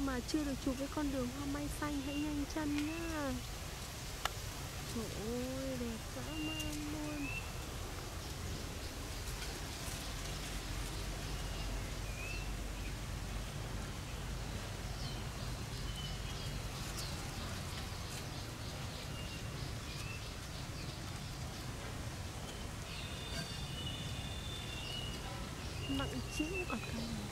mà chưa được chụp cái con đường hoa mai xanh, hãy nhanh chân nhá. Trời ơi, đẹp dã man luôn. Nặng trĩu cả cây.